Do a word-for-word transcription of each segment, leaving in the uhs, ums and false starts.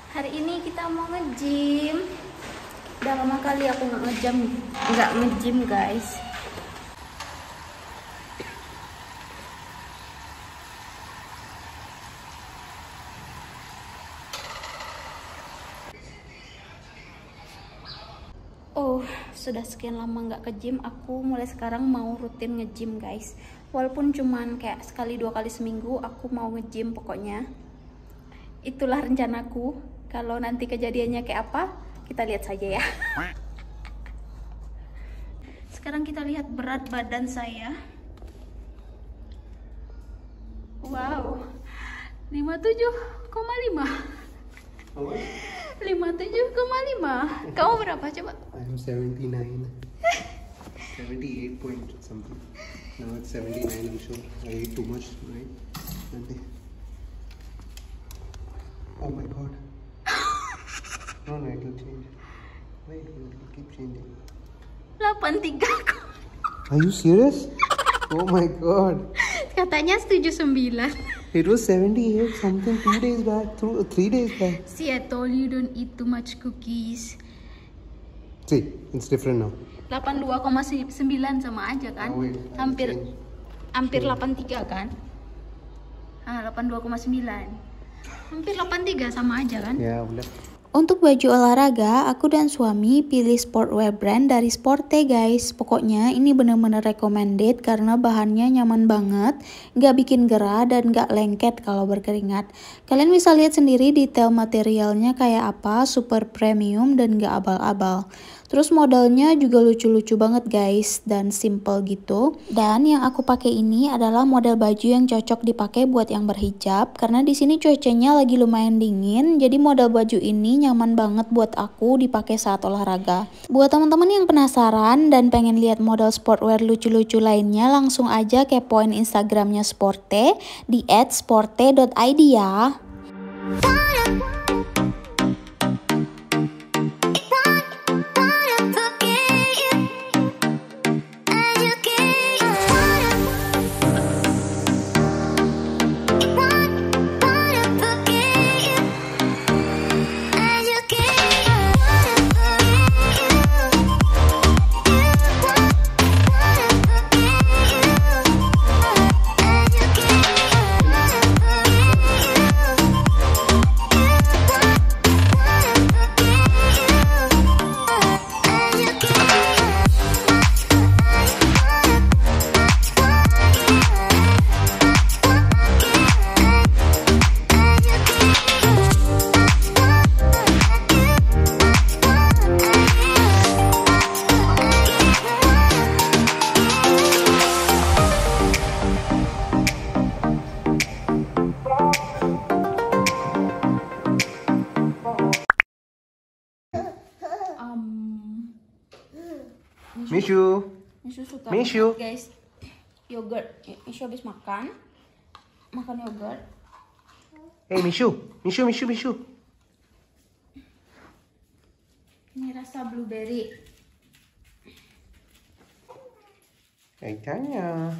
Hari ini kita mau nge-gym. Udah lama kali aku nggak nge-gym, nggak nge-gym guys. Oh, sudah sekian lama nggak ke gym. Aku mulai sekarang mau rutin nge-gym guys. Walaupun cuman kayak sekali dua kali seminggu, aku mau nge-gym pokoknya. Itulah rencanaku. Kalau nanti kejadiannya kayak apa, kita lihat saja ya. Sekarang kita lihat berat badan saya. Wow, lima puluh tujuh koma lima. lima puluh tujuh koma lima. Kamu berapa coba? I'm seventy-nine. seventy-eight point something. Now it's seventy-nine, I'm sure. I ate too much, right? Nanti. Oh my god. No, no, it will change. Wait, it will keep changing. delapan puluh tiga. Are you serious? Oh my god. Katanya tujuh puluh sembilan. It was seventy-eight something two days back, two, three days back. See, I told you don't eat too much cookies. See, it's different now. delapan puluh dua koma sembilan sama aja kan? Oh, wait, hampir change. hampir delapan puluh tiga kan? Ah, delapan puluh dua koma sembilan. Hampir delapan puluh tiga sama aja kan? Ya, udah. Untuk baju olahraga, aku dan suami pilih sportwear brand dari Sporte guys. Pokoknya ini bener-bener recommended karena bahannya nyaman banget, nggak bikin gerah dan nggak lengket kalau berkeringat. Kalian bisa lihat sendiri detail materialnya kayak apa, super premium dan nggak abal-abal. Terus modelnya juga lucu-lucu banget guys dan simple gitu. Dan yang aku pakai ini adalah model baju yang cocok dipakai buat yang berhijab karena di sini cuacanya lagi lumayan dingin. Jadi model baju ini nyaman banget buat aku dipakai saat olahraga. Buat teman-teman yang penasaran dan pengen lihat model sportwear lucu-lucu lainnya, langsung aja kepoin Instagramnya Sporte di et sporte dot i d ya. Mishu. Mishu suka Mishu. banget, guys. Yogurt. Mishu habis makan. Makan yogurt. Hey Mishu, Mishu, Mishu, Mishu. Ini rasa blueberry. Eh, tanya.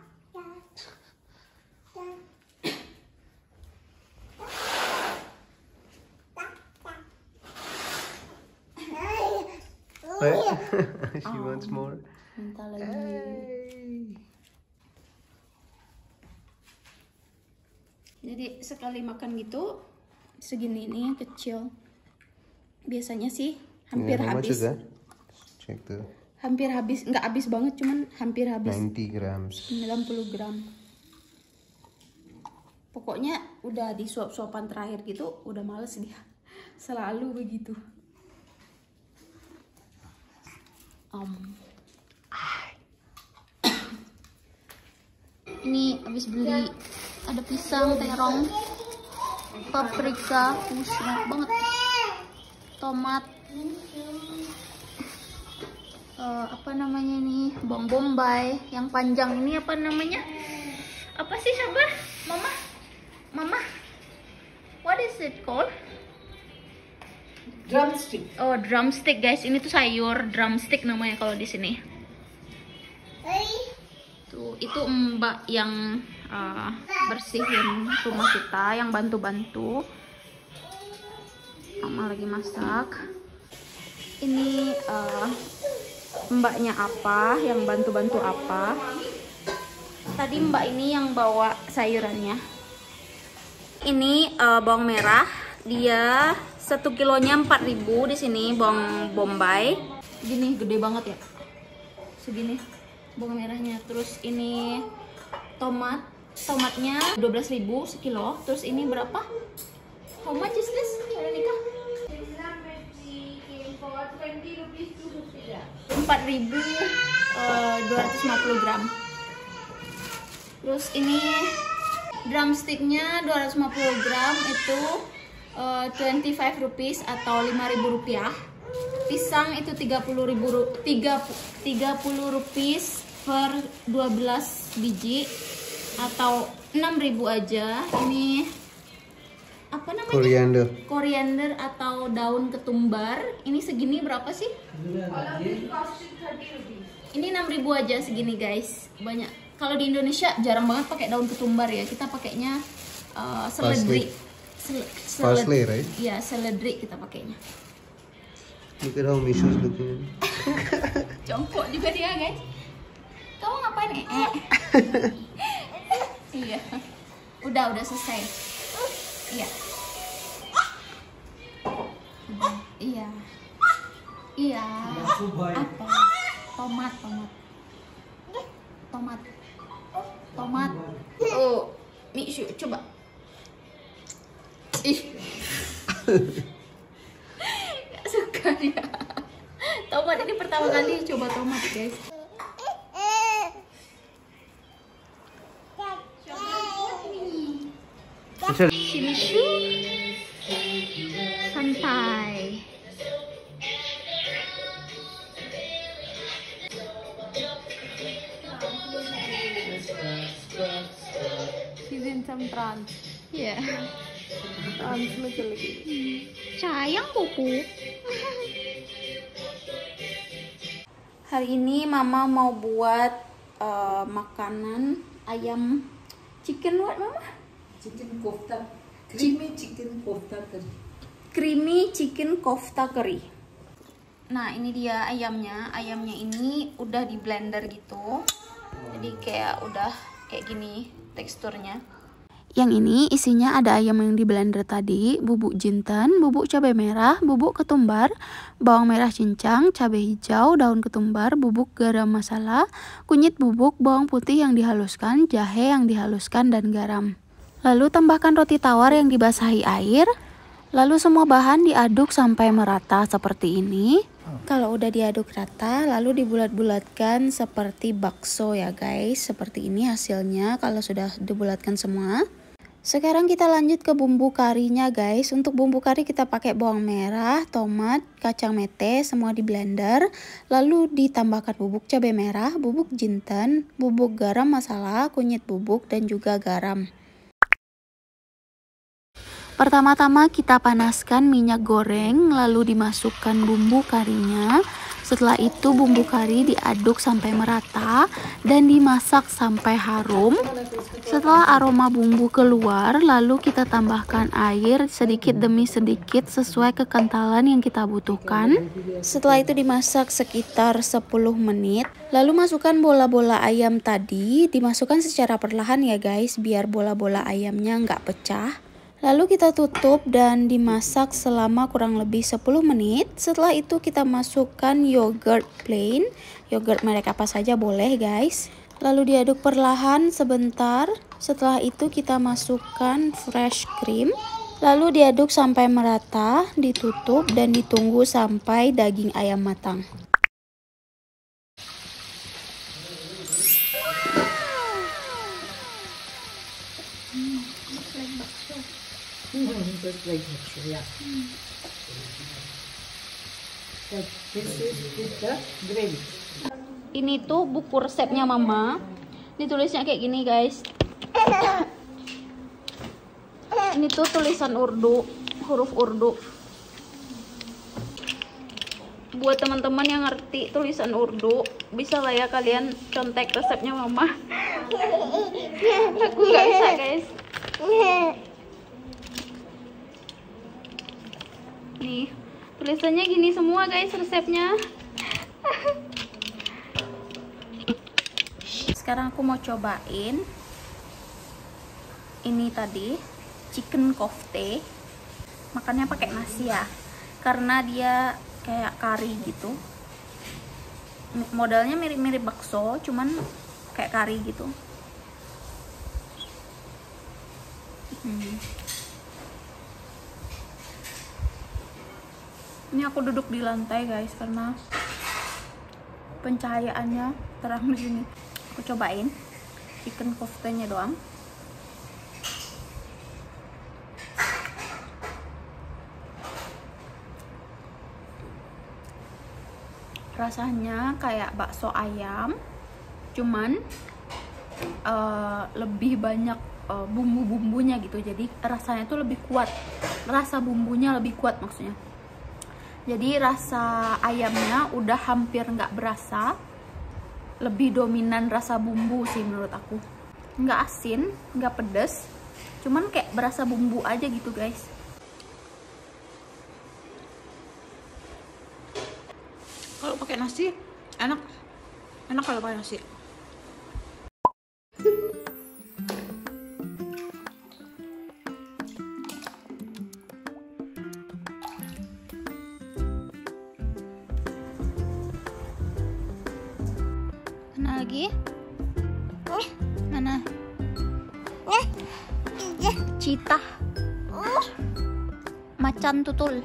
She Oh. wants more. Minta lagi. Hey. Jadi sekali makan gitu segini ini kecil. Biasanya sih hampir Yeah, how much habis. is that? Check the Hampir habis, nggak habis banget, cuman hampir habis. ninety grams. sembilan puluh gram. Pokoknya udah di suap-suapan terakhir gitu, udah males dia. Selalu begitu. Um. Ini habis beli, ada pisang, terong, paprika, uh, banyak banget, tomat, uh, apa namanya ini, bawang bombay, yang panjang ini apa namanya? Apa sih Sabar? Mama, Mama, what is it called? Drumstick. Oh, drumstick guys, ini tuh sayur drumstick namanya kalau di sini. Tuh, itu mbak yang uh, bersihin rumah kita, yang bantu-bantu. mama lagi masak. Ini uh, mbaknya apa, yang bantu-bantu apa. Tadi mbak ini yang bawa sayurannya. Ini uh, bawang merah, dia satu kilonya empat ribu di sini, bawang bombay. Gini gede banget ya, segini bawang merahnya. Terus ini tomat, tomatnya dua belas ribu sekilo. Terus ini berapa? How much is this, Veronica? empat ribu dua ratus lima puluh gram. Terus ini drumsticknya dua ratus lima puluh gram itu uh, dua puluh lima rupiah atau lima ribu rupiah. Pisang itu tiga puluh ribu tiga puluh rupiah per dua belas biji atau enam ribu aja. Ini apa namanya? Koriander. Koriander atau daun ketumbar. Ini segini berapa sih? Ini enam ribu aja segini guys. Banyak. Kalau di Indonesia jarang banget pakai daun ketumbar ya. Kita pakainya uh, seledri. Sel Parsley, right? Iya, seledri kita pakainya. Look at how Mishu's looking. Jongkok juga dia guys. Kamu ngapain? Eh, eh. Iya. Udah, udah selesai. Iya. Iya. Iya. Apa? Tomat, tomat. Tomat. Tomat. Oh, Mishu, coba. Ih. Gak suka dia. Tomat ini pertama kali coba tomat, guys. Mishu. Santai. She's in some trance. Yeah. Trance में चली गई. Sayang pupu. Hari ini mama mau buat uh, makanan ayam chicken what mama? Chicken kofta. Creamy chicken kofta curry. Creamy chicken kofta curry. Nah, ini dia ayamnya. Ayamnya ini udah di blender gitu. Jadi kayak udah kayak gini teksturnya. Yang ini isinya ada ayam yang di blender tadi, bubuk jinten, bubuk cabai merah, bubuk ketumbar, bawang merah cincang, cabai hijau, daun ketumbar, bubuk garam masala, kunyit bubuk, bawang putih yang dihaluskan, jahe yang dihaluskan, dan garam. Lalu tambahkan roti tawar yang dibasahi air. Lalu semua bahan diaduk sampai merata seperti ini. Kalau udah diaduk rata, lalu dibulat-bulatkan seperti bakso ya guys. Seperti ini hasilnya kalau sudah dibulatkan semua. Sekarang kita lanjut ke bumbu karinya guys. Untuk bumbu kari kita pakai bawang merah, tomat, kacang mete, semua di blender. Lalu ditambahkan bubuk cabai merah, bubuk jinten, bubuk garam masala, kunyit bubuk, dan juga garam. Pertama-tama kita panaskan minyak goreng, lalu dimasukkan bumbu karinya. Setelah itu bumbu kari diaduk sampai merata dan dimasak sampai harum. Setelah aroma bumbu keluar, lalu kita tambahkan air sedikit demi sedikit sesuai kekentalan yang kita butuhkan. Setelah itu dimasak sekitar sepuluh menit. Lalu masukkan bola-bola ayam tadi, dimasukkan secara perlahan ya guys, biar bola-bola ayamnya nggak pecah. Lalu kita tutup dan dimasak selama kurang lebih sepuluh menit. Setelah itu kita masukkan yogurt plain. Yogurt merek apa saja boleh guys. Lalu diaduk perlahan sebentar. Setelah itu kita masukkan fresh cream. Lalu diaduk sampai merata, ditutup dan ditunggu sampai daging ayam matang. Just like that, yeah. But this is with the gravy. Ini tuh buku resepnya mama. Ditulisnya kayak gini guys. Ini tuh tulisan Urdu, huruf Urdu. Buat teman-teman yang ngerti tulisan Urdu, bisa lah ya kalian contek resepnya mama. Aku nggak bisa guys. Nih, tulisannya gini semua guys resepnya. Sekarang aku mau cobain ini tadi chicken kofte. Makannya pakai nasi ya, karena dia kayak kari gitu. Modelnya mirip-mirip bakso, cuman kayak kari gitu. Hmm. Ini aku duduk di lantai guys karena pencahayaannya terang di sini. Aku cobain chicken koftenya doang. Rasanya kayak bakso ayam, cuman uh, lebih banyak uh, bumbu-bumbunya gitu. Jadi rasanya tuh lebih kuat, rasa bumbunya lebih kuat maksudnya. Jadi rasa ayamnya udah hampir nggak berasa, lebih dominan rasa bumbu sih menurut aku. Nggak asin, nggak pedes, cuman kayak berasa bumbu aja gitu guys. Kalau pakai nasi enak, enak kalau pakai nasi. Mana lagi? Mana? Citah, macan tutul.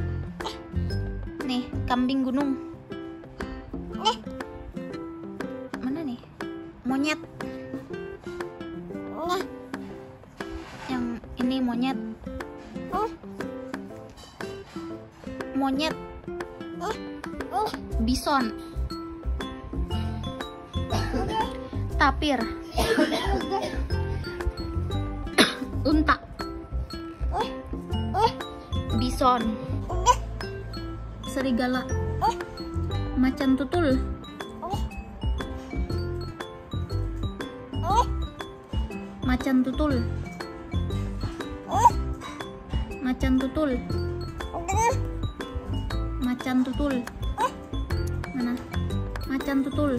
Nih, kambing gunung. Mana nih? Monyet. Yang ini monyet. Monyet. Bison. Tapir. Unta. Bison. Serigala. Macan tutul. Macan tutul. Macan tutul. Macan tutul. Mana? Macan tutul.